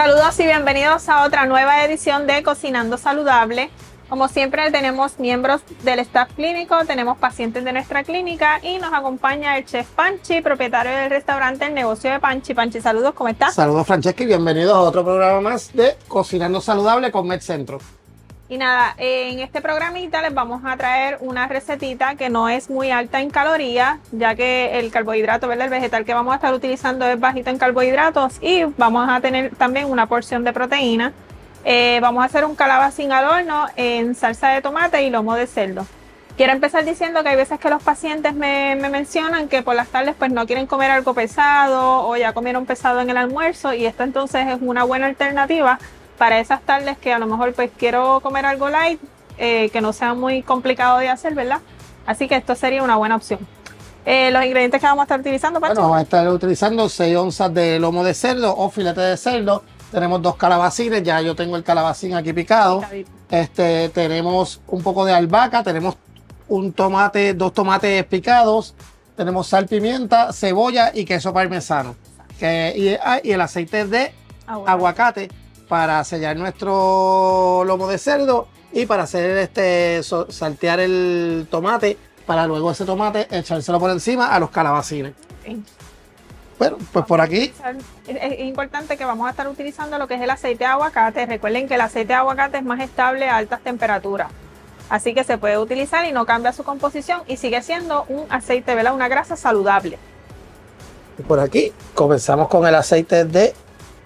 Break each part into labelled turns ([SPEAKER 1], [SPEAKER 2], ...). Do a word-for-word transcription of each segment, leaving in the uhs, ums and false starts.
[SPEAKER 1] Saludos y bienvenidos a otra nueva edición de Cocinando Saludable. Como siempre tenemos miembros del staff clínico, tenemos pacientes de nuestra clínica y nos acompaña el chef Panchi, propietario del restaurante El Negocio de Panchi. Panchi, saludos, ¿cómo estás?
[SPEAKER 2] Saludos, Francesca, y bienvenidos a otro programa más de Cocinando Saludable con MedCentro.
[SPEAKER 1] Y nada, en este programita les vamos a traer una recetita que no es muy alta en calorías, ya que el carbohidrato, ¿verdad? El vegetal que vamos a estar utilizando es bajito en carbohidratos y vamos a tener también una porción de proteína. Eh, vamos a hacer un calabacín al horno en salsa de tomate y lomo de cerdo. Quiero empezar diciendo que hay veces que los pacientes me, me mencionan que por las tardes pues no quieren comer algo pesado o ya comieron pesado en el almuerzo, y esto entonces es una buena alternativa para esas tardes que a lo mejor pues quiero comer algo light, eh, que no sea muy complicado de hacer, ¿verdad? Así que esto sería una buena opción. Eh, los ingredientes que vamos a estar utilizando, Pacho.
[SPEAKER 2] Bueno, vamos a estar utilizando seis onzas de lomo de cerdo o filete de cerdo. Tenemos dos calabacines, ya yo tengo el calabacín aquí picado. Este, tenemos un poco de albahaca, tenemos un tomate, dos tomates picados, tenemos sal, pimienta, cebolla y queso parmesano. Que, y, ah, y el aceite de aguacate. aguacate para sellar nuestro lomo de cerdo y para hacer este so, saltear el tomate para luego ese tomate echárselo por encima a los calabacines. Sí. Bueno, pues por aquí
[SPEAKER 1] es importante que vamos a estar utilizando lo que es el aceite de aguacate. Recuerden que el aceite de aguacate es más estable a altas temperaturas, así que se puede utilizar y no cambia su composición y sigue siendo un aceite, ¿verdad? Una grasa saludable.
[SPEAKER 2] Y por aquí comenzamos con el aceite de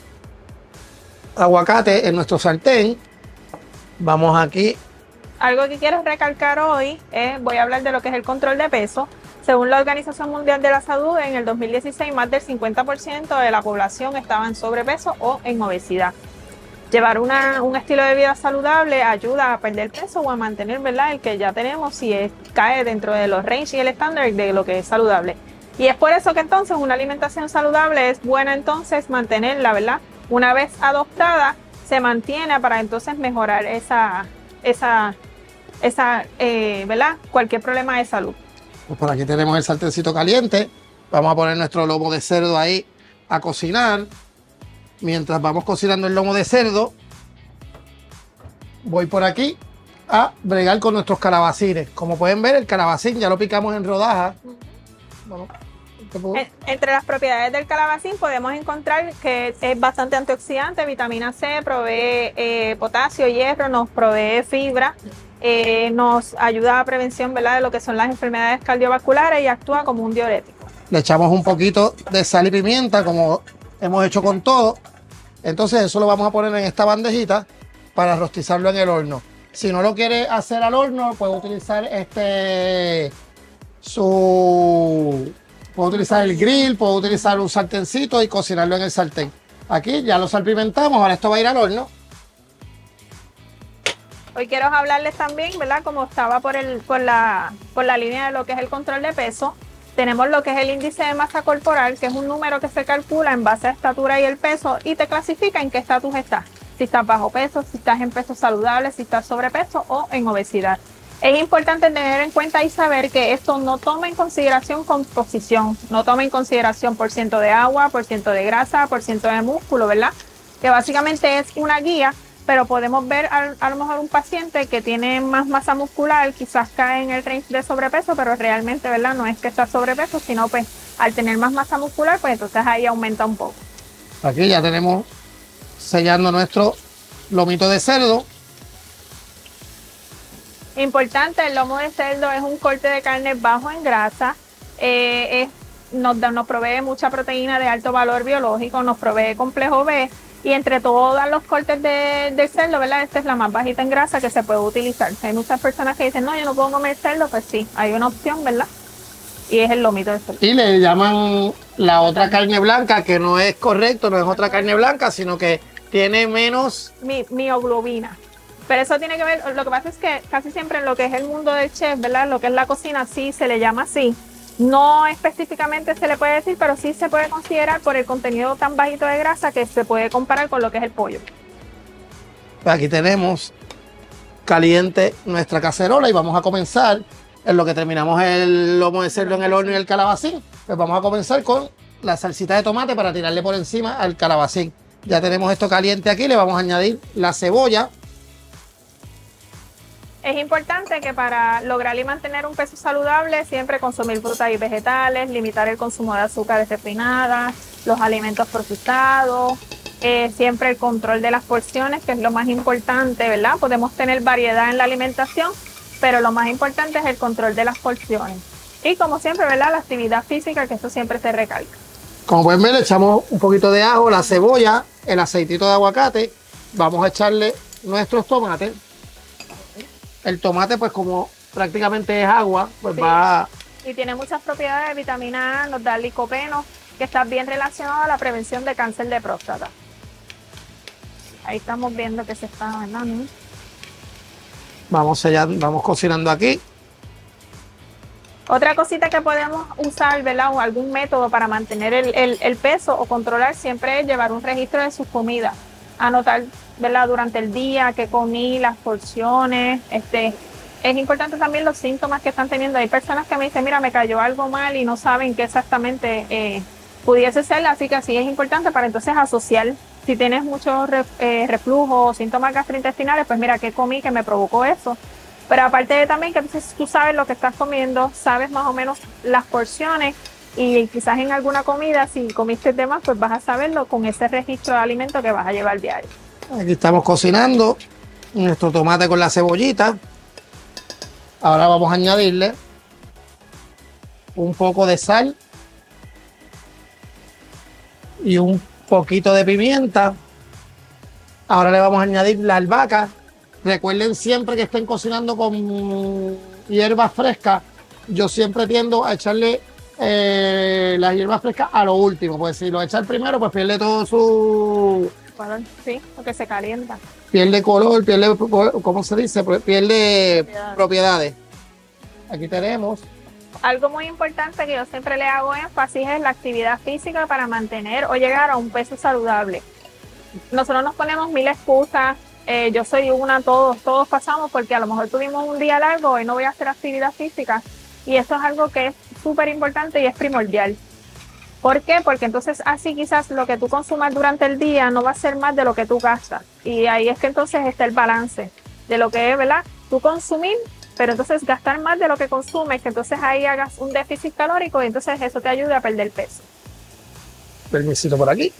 [SPEAKER 2] aguacate en nuestro sartén. Vamos aquí.
[SPEAKER 1] Algo que quiero recalcar hoy es, voy a hablar de lo que es el control de peso. Según la Organización Mundial de la Salud, en el dos mil dieciséis más del cincuenta por ciento de la población estaba en sobrepeso o en obesidad. Llevar una, un estilo de vida saludable ayuda a perder peso o a mantener, ¿verdad?, el que ya tenemos, si es, cae dentro de los range y el estándar de lo que es saludable. Y es por eso que entonces una alimentación saludable es buena entonces mantenerla, ¿verdad? Una vez adoptada, se mantiene para entonces mejorar esa, esa, esa eh, ¿verdad?, cualquier problema de salud.
[SPEAKER 2] Pues por aquí tenemos el sartencito caliente. Vamos a poner nuestro lomo de cerdo ahí a cocinar. Mientras vamos cocinando el lomo de cerdo, voy por aquí a bregar con nuestros calabacines. Como pueden ver, el calabacín ya lo picamos en rodajas. Vamos.
[SPEAKER 1] Entre las propiedades del calabacín podemos encontrar que es bastante antioxidante, vitamina C, provee eh, potasio, hierro, nos provee fibra, eh, nos ayuda a prevención, ¿verdad?, de lo que son las enfermedades cardiovasculares y actúa como un diurético.
[SPEAKER 2] Le echamos un poquito de sal y pimienta, como hemos hecho con todo. Entonces eso lo vamos a poner en esta bandejita para rostizarlo en el horno. Si no lo quiere hacer al horno, puede utilizar este su... Puedo utilizar el grill, puedo utilizar un sartencito y cocinarlo en el sartén. Aquí ya lo salpimentamos, ahora esto va a ir al horno.
[SPEAKER 1] Hoy quiero hablarles también, ¿verdad?, como estaba por, el, por, la, por la línea de lo que es el control de peso. Tenemos lo que es el índice de masa corporal, que es un número que se calcula en base a estatura y el peso y te clasifica en qué estatus estás. Si estás bajo peso, si estás en peso saludable, si estás sobrepeso o en obesidad. Es importante tener en cuenta y saber que esto no toma en consideración composición, no toma en consideración por ciento de agua, por ciento de grasa, por ciento de músculo, ¿verdad? Que básicamente es una guía, pero podemos ver a, a lo mejor un paciente que tiene más masa muscular, quizás cae en el range de sobrepeso, pero realmente, ¿verdad?, no es que está sobrepeso, sino pues al tener más masa muscular, pues entonces ahí aumenta un poco.
[SPEAKER 2] Aquí ya tenemos sellando nuestro lomito de cerdo.
[SPEAKER 1] Importante, el lomo de cerdo es un corte de carne bajo en grasa, eh, es, nos, nos provee mucha proteína de alto valor biológico, nos provee complejo B y entre todos los cortes de, de cerdo, ¿verdad?, esta es la más bajita en grasa que se puede utilizar. Hay muchas personas que dicen, no, yo no puedo comer cerdo, pues sí, hay una opción, ¿verdad? Y es el lomito de cerdo.
[SPEAKER 2] Y le llaman la otra carne blanca, que no es correcto, no es otra carne blanca, sino que tiene menos
[SPEAKER 1] Mi, mioglobina. Pero eso tiene que ver, lo que pasa es que casi siempre en lo que es el mundo del chef, ¿verdad?, lo que es la cocina, sí se le llama así. No específicamente se le puede decir, pero sí se puede considerar por el contenido tan bajito de grasa que se puede comparar con lo que es el pollo.
[SPEAKER 2] Aquí tenemos caliente nuestra cacerola y vamos a comenzar en lo que terminamos el lomo de cerdo en el horno y el calabacín. Pues vamos a comenzar con la salsita de tomate para tirarle por encima al calabacín. Ya tenemos esto caliente aquí, le vamos a añadir la cebolla.
[SPEAKER 1] Es importante que para lograr y mantener un peso saludable, siempre consumir frutas y vegetales, limitar el consumo de azúcares refinadas, los alimentos procesados, eh, siempre el control de las porciones, que es lo más importante, ¿verdad? Podemos tener variedad en la alimentación, pero lo más importante es el control de las porciones. Y como siempre, ¿verdad? La actividad física, que eso siempre se recalca.
[SPEAKER 2] Como pueden ver, le echamos un poquito de ajo, la cebolla, el aceitito de aguacate. Vamos a echarle nuestros tomates. El tomate, pues como prácticamente es agua, pues sí, va...
[SPEAKER 1] Y tiene muchas propiedades de vitamina A, nos da licopeno, que está bien relacionado a la prevención de cáncer de próstata. Ahí estamos viendo que se está, ¿verdad?
[SPEAKER 2] Vamos allá, vamos cocinando aquí.
[SPEAKER 1] Otra cosita que podemos usar, ¿verdad? O algún método para mantener el, el, el peso o controlar siempre es llevar un registro de sus comidas. Anotar, ¿verdad? Durante el día qué comí, las porciones. Este, es importante también los síntomas que están teniendo. Hay personas que me dicen, mira, me cayó algo mal y no saben qué exactamente eh, pudiese ser. Así que así es importante para entonces asociar. Si tienes mucho re, eh, reflujo o síntomas gastrointestinales, pues mira, qué comí que me provocó eso. Pero aparte de también que entonces tú sabes lo que estás comiendo, sabes más o menos las porciones y quizás en alguna comida, si comiste de más, pues vas a saberlo con ese registro de alimentos que vas a llevar diario.
[SPEAKER 2] Aquí estamos cocinando nuestro tomate con la cebollita. Ahora vamos a añadirle un poco de sal y un poquito de pimienta. Ahora le vamos a añadir la albahaca. Recuerden siempre que estén cocinando con hierbas frescas. Yo siempre tiendo a echarle eh, las hierbas frescas a lo último. Pues si lo echar primero, pues pierde todo su...
[SPEAKER 1] Sí, porque se calienta.
[SPEAKER 2] Pierde color, pierde, ¿cómo se dice? Pierde propiedades. propiedades. Aquí tenemos.
[SPEAKER 1] Algo muy importante que yo siempre le hago énfasis es la actividad física para mantener o llegar a un peso saludable. Nosotros nos ponemos mil excusas. Eh, yo soy una, todos, todos pasamos porque a lo mejor tuvimos un día largo y no voy a hacer actividad física. Y eso es algo que es súper importante y es primordial. ¿Por qué? Porque entonces así quizás lo que tú consumas durante el día no va a ser más de lo que tú gastas. Y ahí es que entonces está el balance de lo que es, ¿verdad? Tú consumir, pero entonces gastar más de lo que consumes, que entonces ahí hagas un déficit calórico y entonces eso te ayuda a perder peso.
[SPEAKER 2] Permisito por aquí.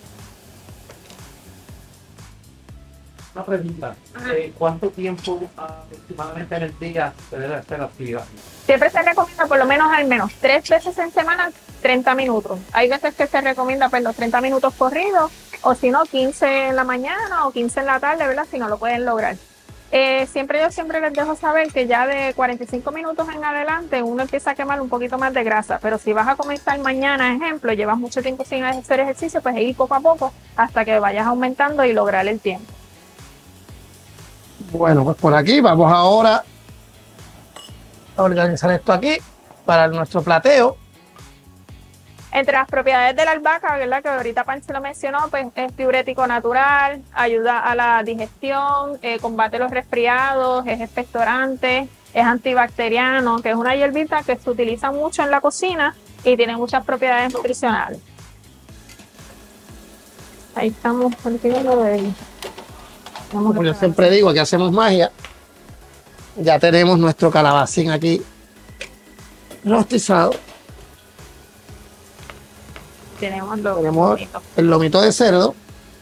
[SPEAKER 3] Una pregunta, eh, ¿cuánto tiempo aproximadamente en el día se debe hacer actividad?
[SPEAKER 1] Siempre se recomienda por lo menos al menos tres veces en semana, treinta minutos. Hay veces que se recomienda pues, los treinta minutos corridos, o si no, quince en la mañana o quince en la tarde, ¿verdad? Si no lo pueden lograr. Eh, siempre yo siempre les dejo saber que ya de cuarenta y cinco minutos en adelante uno empieza a quemar un poquito más de grasa, pero si vas a comenzar mañana, ejemplo, llevas mucho tiempo sin hacer ejercicio, pues ir poco a poco hasta que vayas aumentando y lograr el tiempo.
[SPEAKER 2] Bueno, pues por aquí vamos ahora a organizar esto aquí para nuestro plateo.
[SPEAKER 1] Entre las propiedades de la albahaca, ¿verdad? Que ahorita Pancho lo mencionó, pues es diurético natural, ayuda a la digestión, eh, combate los resfriados, es expectorante, es antibacteriano, que es una hierbita que se utiliza mucho en la cocina y tiene muchas propiedades nutricionales. Ahí estamos continuando de...
[SPEAKER 2] Como yo siempre digo, aquí hacemos magia. Ya tenemos nuestro calabacín aquí rostizado.
[SPEAKER 1] Tenemos, lo
[SPEAKER 2] tenemos el lomito de cerdo.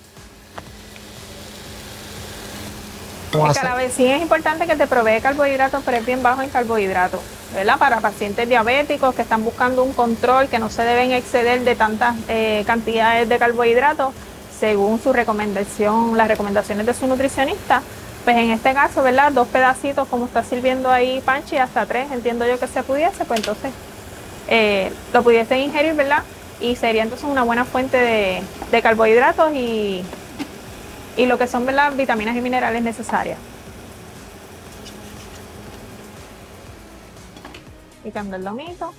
[SPEAKER 1] El calabacín es importante que te provee carbohidratos, pero es bien bajo en carbohidratos, ¿verdad? Para pacientes diabéticos que están buscando un control, que no se deben exceder de tantas eh, cantidades de carbohidratos, según su recomendación, las recomendaciones de su nutricionista. Pues en este caso, ¿verdad? Dos pedacitos, como está sirviendo ahí Panchi, hasta tres, entiendo yo que se pudiese, pues entonces eh, lo pudiesen ingerir, ¿verdad? Y sería entonces una buena fuente de, de carbohidratos y, y lo que son, ¿verdad? Vitaminas y minerales necesarias. Picando el lomito.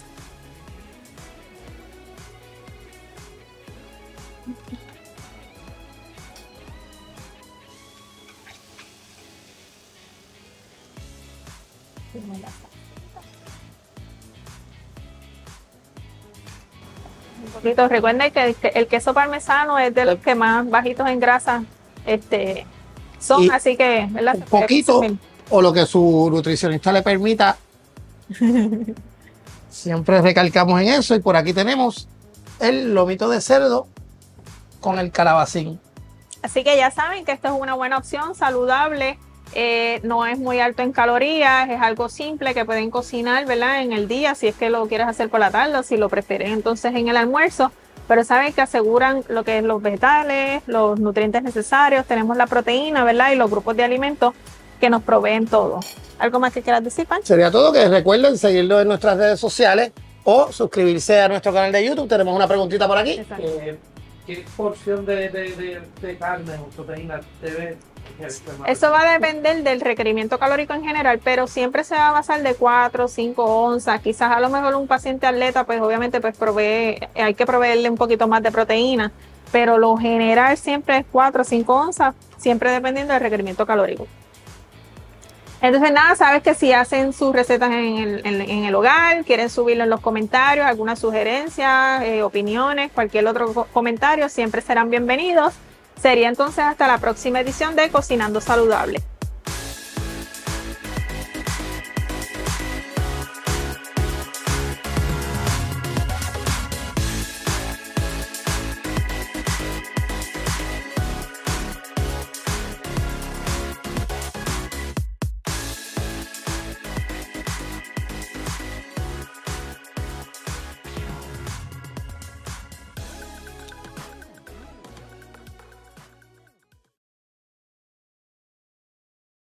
[SPEAKER 1] Un poquito. Recuerden que el, que el queso parmesano es de los que más bajitos en grasa este, son,
[SPEAKER 2] Y
[SPEAKER 1] así que, ¿verdad?
[SPEAKER 2] Un poquito, o lo que su nutricionista le permita. Siempre recalcamos en eso. Y por aquí tenemos el lomito de cerdo con el calabacín.
[SPEAKER 1] Así que ya saben que esto es una buena opción, saludable, eh, no es muy alto en calorías, es algo simple que pueden cocinar, ¿verdad? En el día, si es que lo quieres hacer por la tarde o si lo prefieren entonces en el almuerzo. Pero saben que aseguran lo que es los vegetales, los nutrientes necesarios, tenemos la proteína, ¿verdad? Y los grupos de alimentos que nos proveen todo. ¿Algo más que quieras decir, Pancho?
[SPEAKER 2] Sería todo. Que recuerden seguirlo en nuestras redes sociales o suscribirse a nuestro canal de YouTube. Tenemos una preguntita por aquí.
[SPEAKER 3] Eh, ¿Qué porción de, de, de, de carne o proteína debe?
[SPEAKER 1] Eso va a depender del requerimiento calórico en general, pero siempre se va a basar de cuatro o cinco onzas. Quizás a lo mejor un paciente atleta, pues obviamente pues provee, hay que proveerle un poquito más de proteína, pero lo general siempre es cuatro o cinco onzas, siempre dependiendo del requerimiento calórico. Entonces nada, sabes que si hacen sus recetas en el, en, en el hogar, quieren subirlo en los comentarios, algunas sugerencias, eh, opiniones, cualquier otro co- comentario, siempre serán bienvenidos. Sería entonces hasta la próxima edición de Cocinando Saludable.